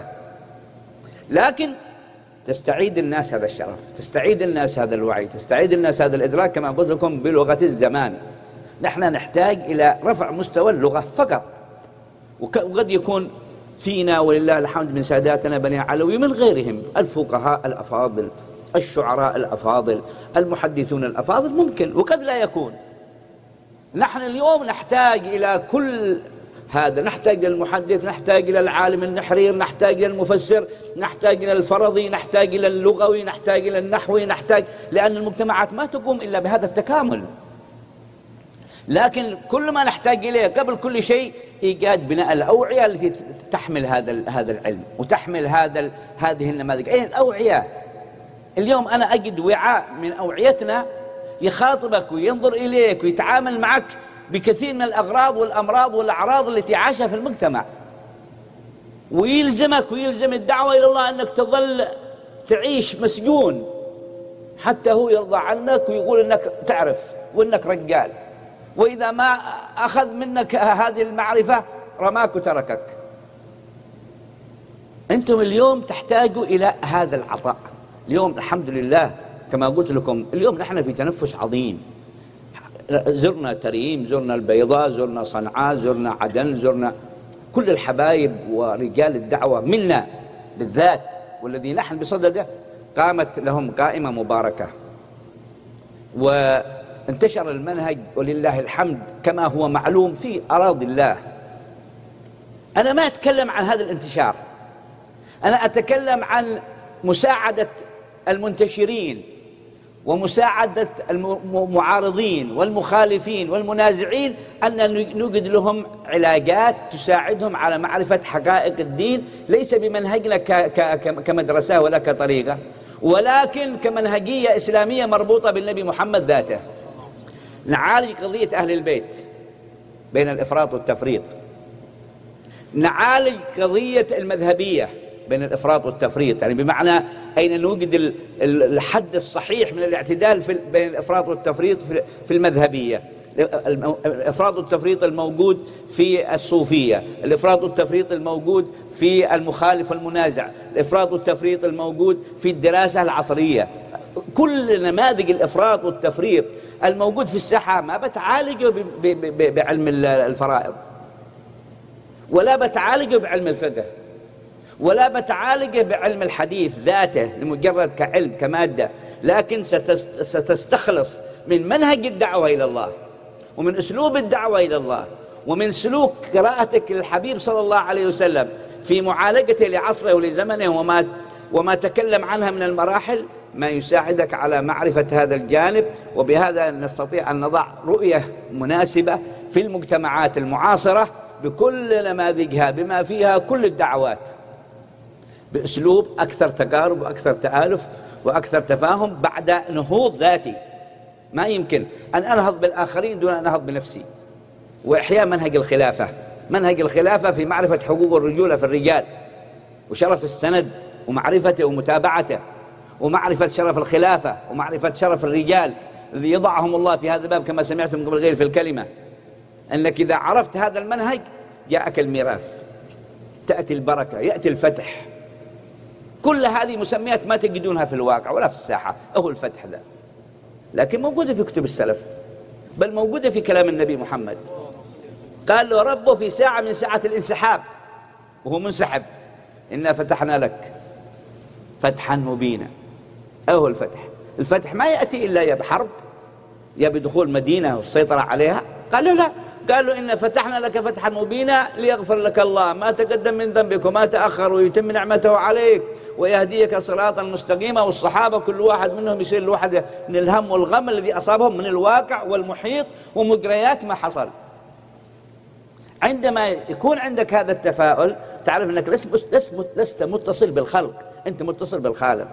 لكن تستعيد الناس هذا الشرف، تستعيد الناس هذا الوعي، تستعيد الناس هذا الإدراك، كما قلت لكم بلغة الزمان. نحن نحتاج إلى رفع مستوى اللغة فقط، وقد يكون فينا ولله الحمد من ساداتنا بني علوي من غيرهم، الفقهاء الأفاضل، الشعراء الأفاضل، المحدثون الأفاضل، ممكن وقد لا يكون. نحن اليوم نحتاج إلى كل هذا، نحتاج إلى المحدث، نحتاج إلى العالم النحرير، نحتاج إلى المفسر، نحتاج إلى الفرضي، نحتاج إلى اللغوي، نحتاج إلى النحوي، نحتاج، لأن المجتمعات ما تقوم إلا بهذا التكامل. لكن كل ما نحتاج إليه قبل كل شيء إيجاد بناء الأوعية التي تحمل هذا هذا العلم وتحمل هذا هذه النماذج. أي الأوعية؟ اليوم أنا أجد وعاء من أوعيتنا يخاطبك وينظر إليك ويتعامل معك بكثير من الأغراض والأمراض والأعراض التي عاشها في المجتمع، ويلزمك ويلزم الدعوة إلى الله أنك تظل تعيش مسجون حتى هو يرضى عنك ويقول أنك تعرف وأنك رجال، وإذا ما أخذ منك هذه المعرفة رماك وتركك. أنتم اليوم تحتاجوا إلى هذا العطاء. اليوم الحمد لله كما قلت لكم، اليوم نحن في تنفس عظيم، زرنا تريم، زرنا البيضاء، زرنا صنعاء، زرنا عدن، زرنا كل الحبايب ورجال الدعوة منا بالذات، والذي نحن بصدده قامت لهم قائمة مباركة، وانتشر المنهج ولله الحمد كما هو معلوم في أراضي الله. أنا ما أتكلم عن هذا الانتشار، أنا أتكلم عن مساعدة المنتشرين ومساعدة المعارضين والمخالفين والمنازعين، أن نوجد لهم علاجات تساعدهم على معرفة حقائق الدين، ليس بمنهجنا كمدرسة ولا كطريقة، ولكن كمنهجية إسلامية مربوطة بالنبي محمد ذاته. نعالج قضية أهل البيت بين الإفراط والتفريط، نعالج قضية المذهبية بين الإفراط والتفريط، يعني بمعنى أين نوجد الحد الصحيح من الاعتدال في بين الإفراط والتفريط في المذهبية. الإفراط والتفريط الموجود في الصوفية، الإفراط والتفريط الموجود في المخالف والمنازع، الإفراط والتفريط الموجود في الدراسة العصرية. كل نماذج الإفراط والتفريط الموجود في الساحة ما بتعالجه بعلم الفرائض، ولا بتعالجه بعلم الفقه، ولا بتعالجه بعلم الحديث ذاته لمجرد كعلم كمادة، لكن ستستخلص من منهج الدعوة إلى الله، ومن أسلوب الدعوة إلى الله، ومن سلوك قراءتك للحبيب صلى الله عليه وسلم في معالجته لعصره ولزمنه وما وما تكلم عنها من المراحل، ما يساعدك على معرفة هذا الجانب. وبهذا نستطيع أن نضع رؤية مناسبة في المجتمعات المعاصرة بكل نماذجها بما فيها كل الدعوات، بأسلوب أكثر تقارب وأكثر تآلف وأكثر تفاهم بعد نهوض ذاتي. ما يمكن أن أنهض بالآخرين دون أن أنهض بنفسي. وإحياء منهج الخلافة، منهج الخلافة في معرفة حقوق الرجولة في الرجال وشرف السند ومعرفته ومتابعته، ومعرفة شرف الخلافة ومعرفة شرف الرجال الذي يضعهم الله في هذا الباب، كما سمعتم قبل غير في الكلمة، أنك إذا عرفت هذا المنهج جاءك الميراث، تأتي البركة، يأتي الفتح. كل هذه مسميات ما تجدونها في الواقع ولا في الساحة، هو الفتح ذا، لكن موجودة في كتب السلف، بل موجودة في كلام النبي محمد. قال له ربه في ساعة من ساعة الانسحاب وهو منسحب: إنا فتحنا لك فتحا مبينا. أهو الفتح. الفتح ما يأتي إلا يا بحرب يا بدخول مدينة والسيطرة عليها. قال له لا، قال له إنا فتحنا لك فتحا مبينا ليغفر لك الله ما تقدم من ذنبك وما تأخر ويتم نعمته عليك ويهديك صراطا مستقيما. والصحابة كل واحد منهم يصير الواحد من الهم والغم الذي أصابهم من الواقع والمحيط ومجريات ما حصل. عندما يكون عندك هذا التفاؤل تعرف أنك لست متصل بالخلق، أنت متصل بالخالق،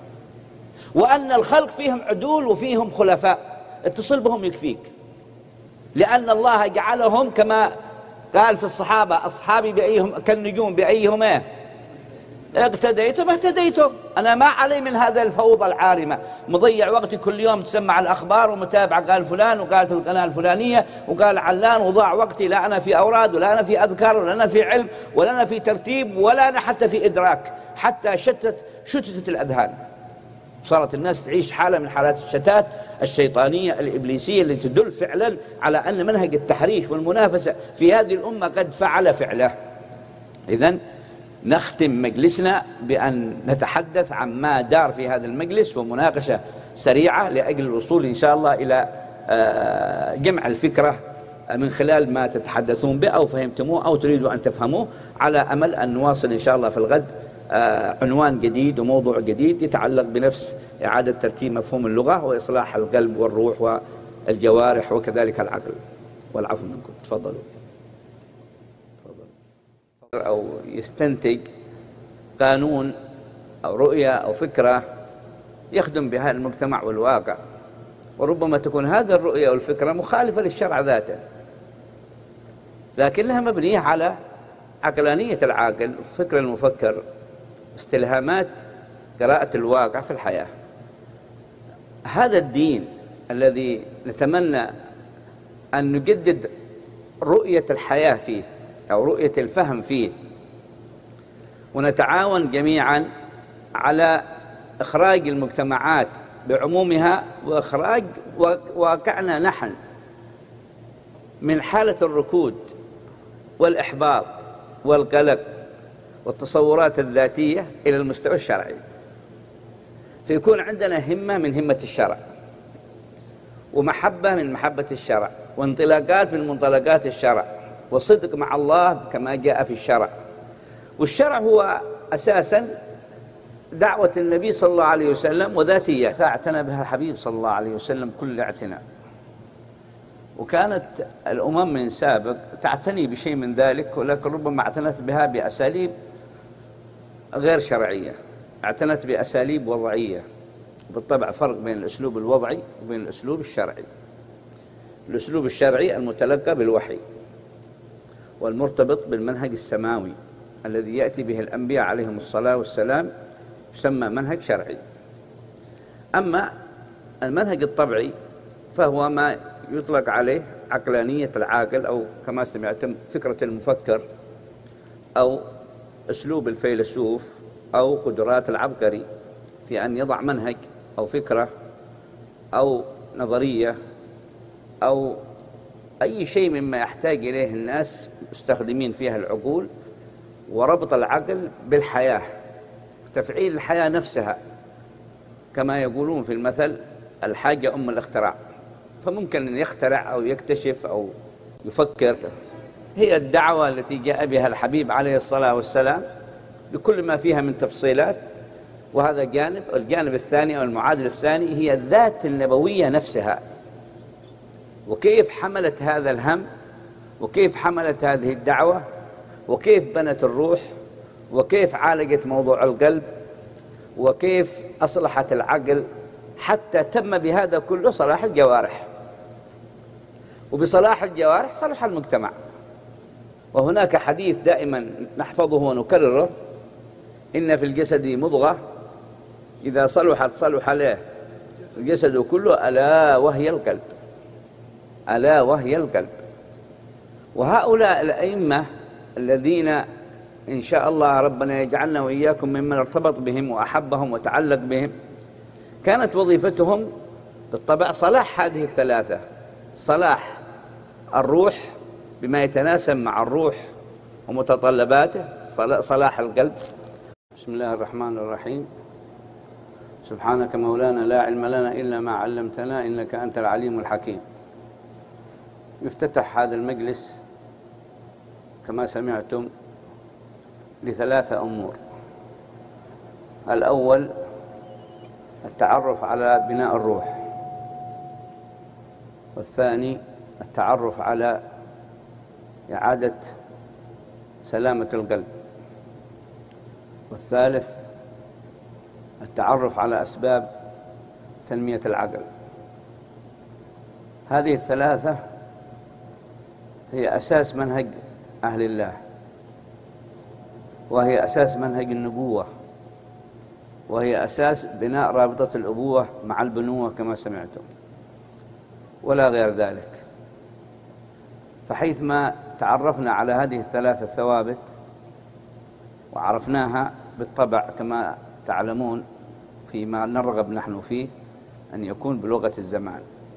وأن الخلق فيهم عدول وفيهم خلفاء، اتصل بهم يكفيك، لأن الله جعلهم كما قال في الصحابة: أصحابي بأيهم كالنجوم بأيهم ايه اقتديتم اهتديتم. أنا ما علي من هذا الفوضى العارمة، مضيع وقتي كل يوم تسمع الأخبار ومتابع قال فلان وقالت القناة الفلانية وقال علان، وضاع وقتي، لا أنا في أوراد ولا أنا في أذكار ولا أنا في علم ولا أنا في ترتيب ولا أنا حتى في إدراك، حتى شتت شتتت الأذهان. صارت الناس تعيش حالة من حالات الشتات الشيطانية الإبليسية التي تدل فعلا على أن منهج التحريش والمنافسة في هذه الأمة قد فعل فعله. إذن نختم مجلسنا بأن نتحدث عن ما دار في هذا المجلس ومناقشة سريعة لأجل الوصول إن شاء الله إلى جمع الفكرة من خلال ما تتحدثون به أو فهمتموه أو تريدوا أن تفهموه، على أمل أن نواصل إن شاء الله في الغد عنوان جديد وموضوع جديد يتعلق بنفس إعادة ترتيب مفهوم اللغة وإصلاح القلب والروح والجوارح وكذلك العقل. والعفو منكم. تفضلوا. أو يستنتج قانون أو رؤية أو فكرة يخدم بها المجتمع والواقع، وربما تكون هذه الرؤية والفكرة مخالفة للشرع ذاته، لكنها مبنية على عقلانية العاقل وفكر المفكر، استلهامات قراءة الواقع في الحياة. هذا الدين الذي نتمنى أن نجدد رؤية الحياة فيه أو رؤية الفهم فيه، ونتعاون جميعا على إخراج المجتمعات بعمومها وإخراج واقعنا نحن من حالة الركود والإحباط والقلق والتصورات الذاتية إلى المستوى الشرعي، فيكون عندنا همة من همة الشرع ومحبة من محبة الشرع وانطلاقات من منطلقات الشرع وصدق مع الله كما جاء في الشرع. والشرع هو أساسا دعوة النبي صلى الله عليه وسلم وذاتية اعتنى بها الحبيب صلى الله عليه وسلم كل اعتناء، وكانت الأمم من سابق تعتني بشيء من ذلك، ولكن ربما اعتنت بها بأساليب غير شرعية، اعتنت بأساليب وضعية. بالطبع فرق بين الأسلوب الوضعي وبين الأسلوب الشرعي. الأسلوب الشرعي المتلقى بالوحي والمرتبط بالمنهج السماوي الذي يأتي به الأنبياء عليهم الصلاة والسلام يسمى منهج شرعي. أما المنهج الطبعي فهو ما يطلق عليه عقلانية العاقل، أو كما سمعتم فكرة المفكر، أو أسلوب الفيلسوف، أو قدرات العبقري في أن يضع منهج أو فكرة أو نظرية أو أي شيء مما يحتاج إليه الناس مستخدمين فيها العقول، وربط العقل بالحياة، تفعيل الحياة نفسها، كما يقولون في المثل: الحاجة أم الاختراع. فممكن أن يخترع أو يكتشف أو يفكر. هي الدعوة التي جاء بها الحبيب عليه الصلاة والسلام بكل ما فيها من تفصيلات، وهذا جانب. الجانب الثاني أو المعادل الثاني هي الذات النبوية نفسها، وكيف حملت هذا الهم، وكيف حملت هذه الدعوة، وكيف بنت الروح، وكيف عالجت موضوع القلب، وكيف أصلحت العقل حتى تم بهذا كله صلاح الجوارح، وبصلاح الجوارح صلح المجتمع. وهناك حديث دائما نحفظه ونكرره: إن في الجسد مضغة إذا صلحت صلح له الجسد كله ألا وهي القلب، ألا وهي القلب. وهؤلاء الأئمة الذين إن شاء الله ربنا يجعلنا وإياكم ممن ارتبط بهم وأحبهم وتعلق بهم، كانت وظيفتهم بالطبع صلاح هذه الثلاثة: صلاح الروح بما يتناسب مع الروح ومتطلباته، صلاح القلب. بسم الله الرحمن الرحيم. سبحانك مولانا لا علم لنا إلا ما علمتنا إنك أنت العليم الحكيم. يفتتح هذا المجلس كما سمعتم لثلاثة أمور: الأول التعرف على بناء الروح، والثاني التعرف على إعادة سلامة القلب، والثالث التعرف على أسباب تنمية العقل. هذه الثلاثة هي أساس منهج أهل الله، وهي أساس منهج النبوة، وهي أساس بناء رابطة الأبوة مع البنوة كما سمعتم، ولا غير ذلك. فحيثما تعرفنا على هذه الثلاثة الثوابت وعرفناها بالطبع كما تعلمون فيما نرغب نحن فيه أن يكون بلغة الزمان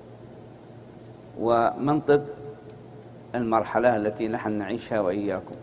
ومنطق المرحلة التي نحن نعيشها وإياكم.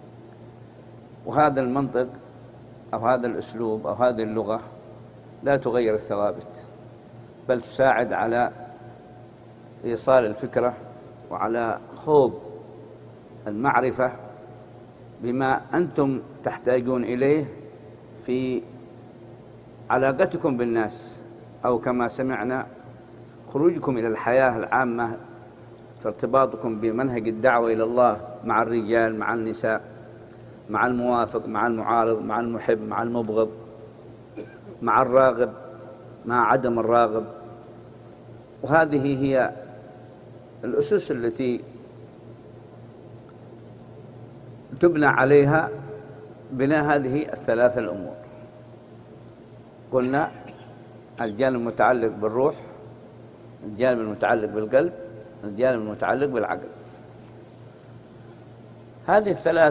وهذا المنطق أو هذا الأسلوب أو هذه اللغة لا تغير الثوابت، بل تساعد على إيصال الفكرة وعلى خوض المعرفة بما أنتم تحتاجون إليه في علاقتكم بالناس، أو كما سمعنا خروجكم إلى الحياة العامة في ارتباطكم بمنهج الدعوة إلى الله مع الرجال مع النساء، مع الموافق مع المعارض، مع المحب مع المبغض، مع الراغب مع عدم الراغب. وهذه هي الأسس التي تبنى عليها بناء هذه الثلاثة الأمور. قلنا الجانب المتعلق بالروح، الجانب المتعلق بالقلب، الجانب المتعلق بالعقل. هذه الثلاثة